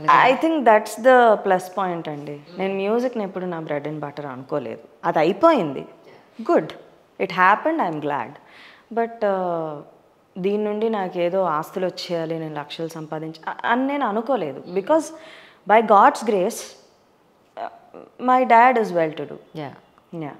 I think that's the plus point అండి. నేను మ్యూజిక్ని ఎప్పుడు నా బ్రెడ్ అండ్ బటర్ అనుకోలేదు. అది అయిపోయింది, good, it happened, I'm glad. But దీని నుండి నాకేదో ఆస్తులు వచ్చేయాలి, నేను లక్షలు అని నేను అనుకోలేదు. Because by God's grace my dad is well to do. Yeah.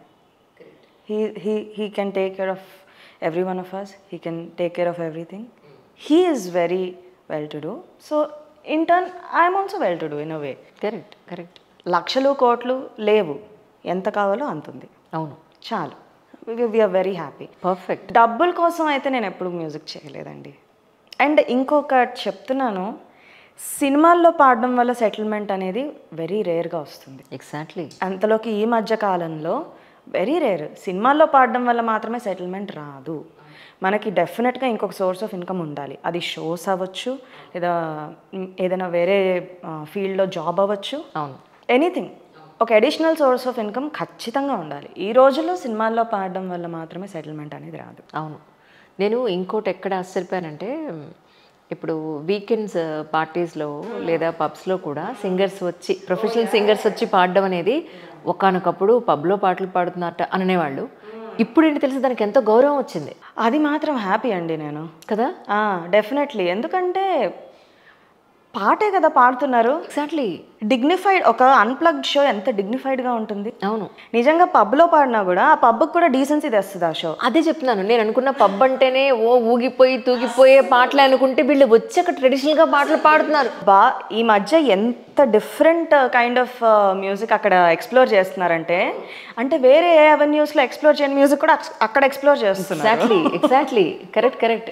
He can take care of every one of us. He can take care of everything. He is very well to do. So in turn I am also well to do in a way. Correct. లక్షలు కోట్లు లేవు, ఎంత కావాలో అంత ఉంది, అవును, చాలు. We are very happy. Perfect. డబ్బుల కోసం అయితే నేను ఎప్పుడు మ్యూజిక్ చేయలేదండి. అండ్ ఇంకొకటి చెప్తున్నాను, సినిమాల్లో పాడడం వల్ల సెటిల్మెంట్ అనేది వెరీ రేర్గా వస్తుంది. ఎగ్జాక్ట్లీ. అంతలోకి ఈ మధ్య కాలంలో వెరీ రేర్. సినిమాల్లో పాడడం వల్ల మాత్రమే సెటిల్మెంట్ రాదు. మనకి డెఫినెట్గా ఇంకొక సోర్స్ ఆఫ్ ఇన్కమ్ ఉండాలి. అది షోస్ అవ్వచ్చు, లేదా ఏదైనా వేరే ఫీల్డ్లో జాబ్ అవ్వచ్చు, అవును, ఎనీథింగ్. ఒక అడిషనల్ సోర్స్ ఆఫ్ ఇన్కమ్ ఖచ్చితంగా ఉండాలి. ఈ రోజుల్లో సినిమాల్లో పాడడం వల్ల మాత్రమే సెటిల్మెంట్ అనేది రాదు. అవును. నేను ఇంకోటి ఎక్కడ ఆశ్చర్యపోయానంటే, ఇప్పుడు వీకెండ్స్ పార్టీస్లో లేదా పబ్స్లో కూడా సింగర్స్ వచ్చి, ప్రొఫెషనల్ సింగర్స్ వచ్చి పాడడం అనేది ఒకానొకప్పుడు పబ్లో పాటలు పాడుతున్నట్ట అనేవాళ్ళు. ఇప్పుడు ఏంటి తెలిసి దానికి ఎంతో గౌరవం వచ్చింది. అది మాత్రం హ్యాపీ అండి నేను, కదా. డెఫినెట్లీ. ఎందుకంటే పాటే కదా పాడుతున్నారు. ఎగ్జాక్ట్లీ. డిగ్నిఫైడ్. ఒక అన్ప్లగ్డ్ షో ఎంత డిగ్నిఫైడ్గా ఉంటుంది. అవును, నిజంగా పబ్లో పాడినా కూడా ఆ పబ్కి కూడా డీసెన్సీ తెస్తుంది ఆ షో. అదే చెప్తున్నాను. నేను అనుకున్న పబ్ అంటేనే ఊగిపోయి తూగిపోయే పాటలు అనుకుంటే వీళ్ళు వచ్చి అక్కడ ట్రెడిషనల్గా పాటలు పాడుతున్నారు. ఈ మధ్య ఎంత డిఫరెంట్ కైండ్ ఆఫ్ మ్యూజిక్ అక్కడ ఎక్స్ప్లోర్ చేస్తున్నారంటే, అంటే వేరే ఏ అవెన్యూస్లో ఎక్స్ప్లోర్ చేయని మ్యూజిక్ కూడా అక్కడ ఎక్స్ప్లోర్ చేస్తున్నారు. ఎగ్జాక్ట్లీ. కరెక్ట్.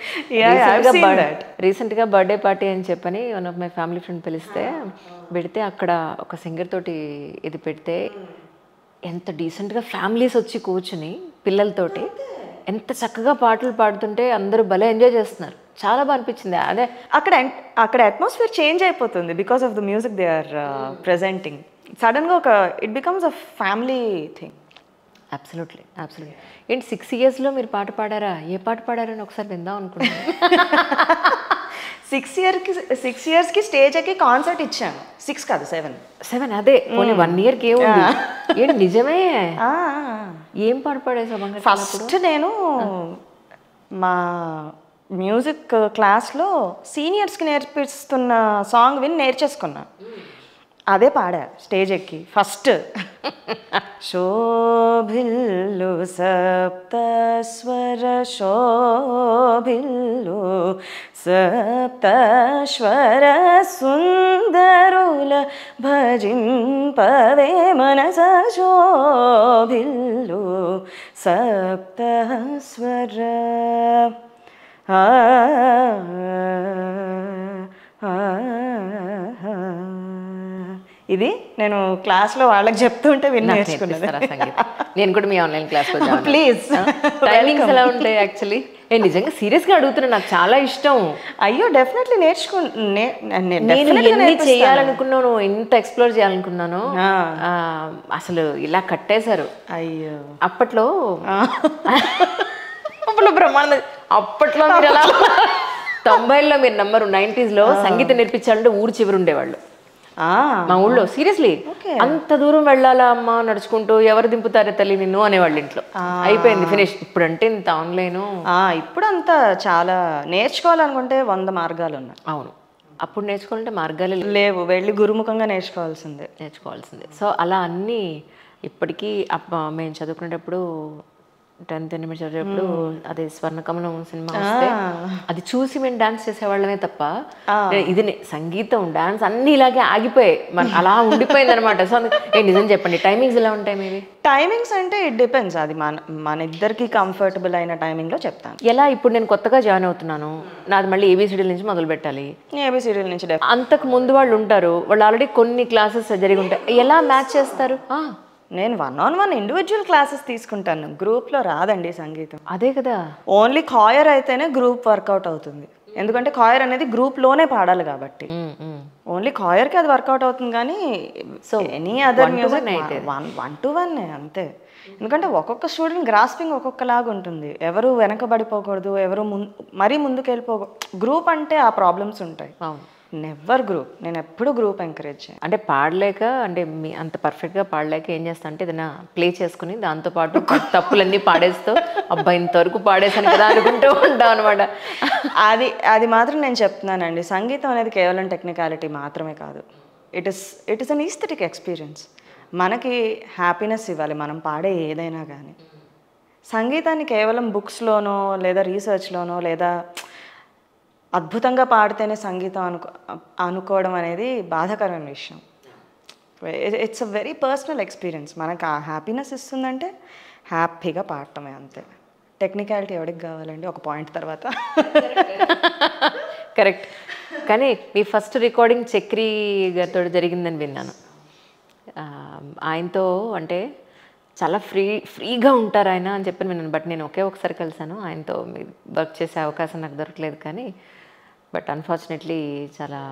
రీసెంట్గా బర్త్డే పార్టీ అని చెప్పని one of my family friend పిలిస్తే పెడితే, అక్కడ ఒక సింగర్ తోటి ఇది పెడితే ఎంత డీసెంట్గా ఫ్యామిలీస్ వచ్చి కూర్చుని పిల్లలతోటి ఎంత చక్కగా పాటలు పాడుతుంటే అందరూ భలే ఎంజాయ్ చేస్తున్నారు. చాలా బాగా అనిపించింది. అదే అక్కడ అట్మాస్ఫియర్ చేంజ్ అయిపోతుంది because of the music they are presenting. సడన్గా it becomes a family thing. Absolutely. ఏంటి 6 yearsలో మీరు పాట పాడారా? ఏ పాట పాడారని ఒకసారి విందాం అనుకుంటున్నాను. 6 yearsకి స్టేజ్ ఎక్కి కాన్సర్ట్ ఇచ్చాను. 6 కాదు 7. అదే పోనీ 1 yearకి ఏముంది. ఏంటి నిజమే? ఏం పాట పాడేసా? ఫస్ట్ నేను మా మ్యూజిక్ క్లాస్లో సీనియర్స్కి నేర్పిస్తున్న సాంగ్ విని నేర్చేసుకున్నా. అదే పాడా స్టేజ్ ఎక్కి ఫస్ట్. శోభిల్లు సప్తస్వర శోభిల్లు సప్తస్వర సుందరుల భజింపవే మనస శోభిల్లు సప్తస్వర. ఇది నేను క్లాస్లో వాళ్ళకి చెప్తుంటే నేర్చుకున్నాను. నేను కూడా మీ ఆన్లైన్ క్లాస్లో ప్లీజ్. టైమింగ్స్ ఎలా ఉంటాయి యాక్చువల్లీ? నేను నిజంగా సీరియస్గా అడుగుతున్నాను, నాకు చాలా ఇష్టం. అయ్యో డెఫినెట్లీ నేను ఎన్ని చేయాలనుకున్నాను, ఎంత ఎక్స్ప్లోర్ చేయాలనుకున్నాను, అసలు ఇలా కట్టేశారు. అయ్యో అప్పట్లో బ్రహ్మాండ. అప్పట్లో మీరు ఎలా 90లో మీరు నంబరు 90sలో సంగీతం నేర్పించాలంటే ఊరు చివరి ఉండేవాళ్ళు మా ఊళ్ళో. సీరియస్లీ అంత దూరం వెళ్ళాలా అమ్మ నడుచుకుంటూ, ఎవరు దింపుతారే తల్లి నిన్ను అనేవాళ్ళు ఇంట్లో. అయిపోయింది, ఫినిష్. ఇప్పుడు అంటే ఇంత ఆన్లైన్. ఇప్పుడు అంతా చాలా నేర్చుకోవాలనుకుంటే 100 మార్గాలు ఉన్నాయి. అవును, అప్పుడు నేర్చుకోవాలంటే మార్గాలే లేవు, వెళ్ళి గురుముఖంగా నేర్చుకోవాల్సిందే. సో అలా అన్నీ ఇప్పటికీ మేము చదువుకునేటప్పుడు 10th చదివేటప్పుడు అదే స్వర్ణకమలం సినిమా వస్తే అది చూసి మేము డాన్స్ చేసేవాళ్ళమే తప్ప ఇది సంగీతం డాన్స్ అన్ని ఇలాగే ఆగిపోయాయి, అలా ఉండిపోయింది అనమాట. సో నిజం చెప్పండి, టైమింగ్స్ ఎలా ఉంటాయి మీవి? టైమింగ్స్ అంటే ఇట్ డిపెండ్స్. అది మన ఇద్దరికి కంఫర్టబుల్ అయిన టైమింగ్లో చెప్తాను. ఎలా ఇప్పుడు నేను కొత్తగా జాయిన్ అవుతున్నాను, నాది మళ్ళీ ఏబిసిడీల నుంచి మొదలు పెట్టాలి. ఏబిసిడీల నుంచి అంతకు ముందు వాళ్ళు ఉంటారు, వాళ్ళు ఆల్రెడీ కొన్ని క్లాసెస్ జరిగి ఉంటాయి. ఎలా మ్యాచ్ చేస్తారు? నేను 1-on-1 ఇండివిజువల్ క్లాసెస్ తీసుకుంటాను. గ్రూప్లో రాదండి సంగీతం. అదే కదా, ఓన్లీ కాయర్ అయితేనే గ్రూప్ వర్కౌట్ అవుతుంది. ఎందుకంటే కాయర్ అనేది గ్రూప్లోనే పాడాలి కాబట్టి ఓన్లీ కాయర్కి అది వర్కౌట్ అవుతుంది. కానీ so any other music 1-to-1 అంతే. ఎందుకంటే ఒక్కొక్క స్టూడెంట్ గ్రాస్పింగ్ ఒక్కొక్కలాగా ఉంటుంది. ఎవరు వెనకబడిపోకూడదు, ఎవరు మరీ ముందుకు వెళ్ళిపోకూడదు. గ్రూప్ అంటే ఆ ప్రాబ్లమ్స్ ఉంటాయి. Never group. నేను ఎప్పుడు గ్రూప్ ఎంకరేజ్ చేయను. అంటే పాడలేక, అంటే మీ అంత పర్ఫెక్ట్గా పాడలేక ఏం చేస్తా అంటే ఏదైనా ప్లే చేసుకుని దాంతోపాటు తప్పులన్నీ పాడేస్తూ అబ్బాయి ఇంతవరకు పాడేసాను కదా అనుకుంటూ ఉంటాం అనమాట. అది మాత్రం నేను చెప్తున్నానండి, సంగీతం అనేది కేవలం టెక్నికాలిటీ మాత్రమే కాదు. It is an aesthetic experience. మనకి హ్యాపీనెస్ ఇవ్వాలి మనం పాడే ఏదైనా కానీ. సంగీతాన్ని కేవలం బుక్స్లోనో లేదా రీసెర్చ్లోనో లేదా అద్భుతంగా పాడితేనే సంగీతం అనుకోవడం అనేది బాధాకరమైన విషయం. It's a very personal experience. మనకు ఆ హ్యాపీనెస్ ఇస్తుందంటే హ్యాపీగా పాడటమే, అంతే. టెక్నికాలిటీ ఎవరికి కావాలండి ఒక పాయింట్ తర్వాత. కరెక్ట్. కానీ మీ ఫస్ట్ రికార్డింగ్ చక్రి గారితో జరిగిందని విన్నాను. ఆయనతో అంటే చాలా ఫ్రీగా ఉంటారు ఆయన అని చెప్పి విన్నాను. బట్ నేను ఒకసారి కలిసాను, ఆయనతో వర్క్ చేసే అవకాశం నాకు దొరకలేదు. కానీ బట్ అన్ఫార్చునేట్లీ చాలా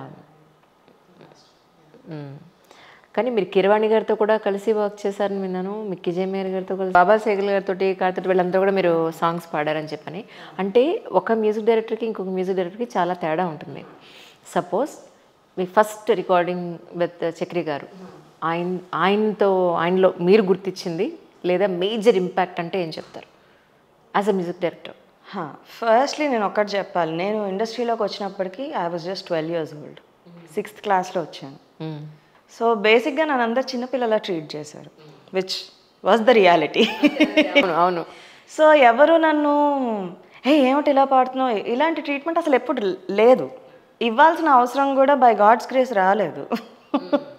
కానీ మీరు కిరవాణి గారితో కూడా కలిసి వర్క్ చేశారని విన్నాను, మిక్కీ జే మేయర్ గారితో కలిసి, బాబా సేగల్ గారితో, కార్తీక్ వీళ్ళంతా కూడా మీరు సాంగ్స్ పాడారని చెప్పని. అంటే ఒక మ్యూజిక్ డైరెక్టర్కి ఇంకొక మ్యూజిక్ డైరెక్టర్కి చాలా తేడా ఉంటుంది. సపోజ్ మీ first recording with Chakri garu, ఆయనలో మీరు గుర్తించింది లేదా మేజర్ ఇంపాక్ట్ అంటే ఏం చెప్తారు as a music director? Firstly నేను ఒక్కటి చెప్పాలి. నేను ఇండస్ట్రీలోకి వచ్చినప్పటికీ I was just 12 years old. 6th క్లాస్లో వచ్చాను. సో బేసిక్గా నన్ను అందరు చిన్నపిల్లలా ట్రీట్ చేశారు, విచ్ వాజ్ ద రియాలిటీ. అవును. సో ఎవరు నన్ను ఏమిటి ఇలా పాడుతున్నావు, ఇలాంటి ట్రీట్మెంట్ అసలు ఎప్పుడు లేదు. ఇవ్వాల్సిన అవసరం కూడా బై గాడ్స్ గ్రేస్ రాలేదు.